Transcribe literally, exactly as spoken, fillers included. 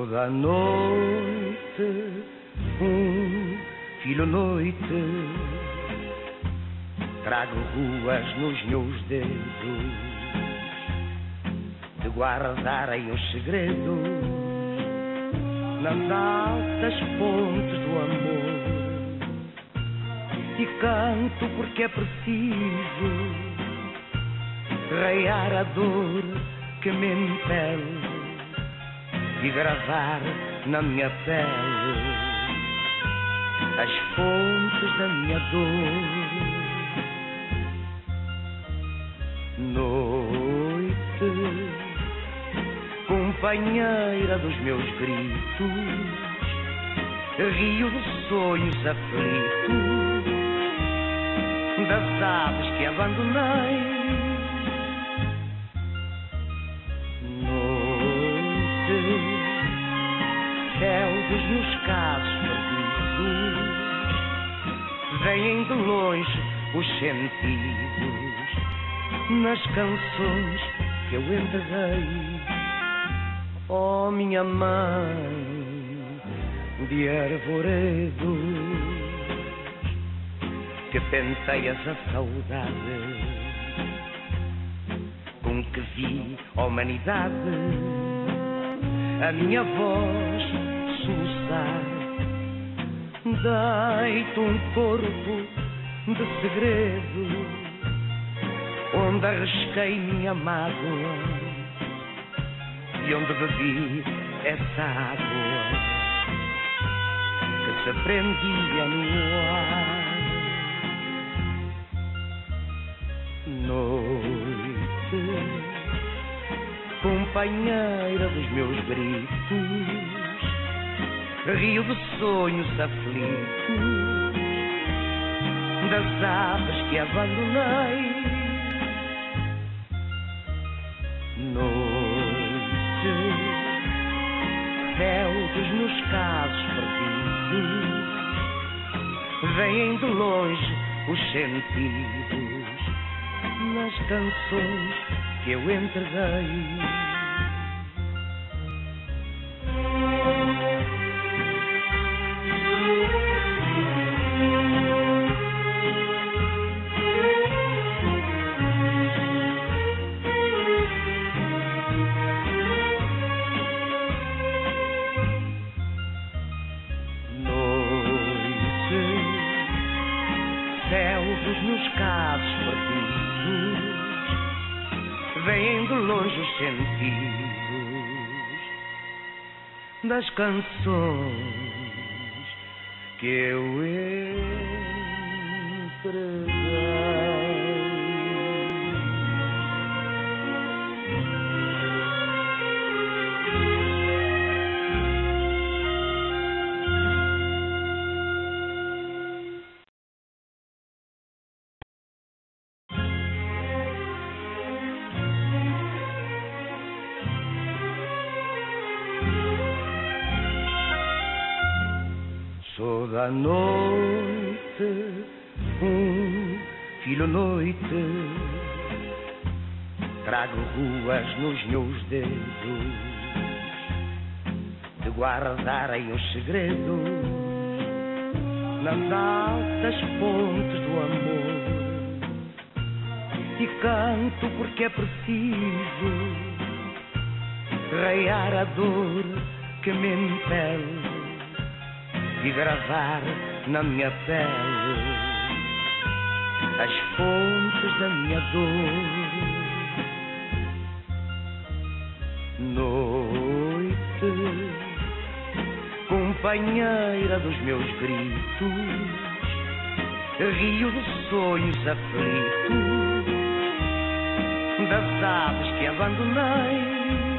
Toda a noite, um filho noite, trago ruas nos meus dedos, de guardarem os segredos nas altas pontes do amor. E canto porque é preciso raiar a dor que me impele e gravar na minha pele as fontes da minha dor. Noite, companheira dos meus gritos, rio de sonhos aflitos, das aves que abandonei. Céu dos meus casos perdidos, vêm de longe os sentidos nas canções que eu entreguei. Oh, minha mãe de arvoredos, que penteias a saudade com que vi a humanidade, a minha voz soluçar. Deito um corpo de segredo, onde arrisquei minha mágoa e onde bebi essa água que se prendia no ar. Noite, companheira dos meus gritos, rio de sonhos aflitos, das aves que abandonei. Noite, céu dos meus casos perdidos, vêm de longe os sentidos nas canções que eu entreguei. Noite, céu dos meus casos perdidos, vêm de longe os sentidos das canções que eu entreguei. Toda a noite, um filho noite, trago ruas nos meus dedos, de guardarem os segredos nas altas pontes do amor. E canto porque é preciso raiar a dor que me impele e gravar na minha pele as fontes da minha dor. Noite, companheira dos meus gritos, rio de sonhos aflitos, das aves que abandonei.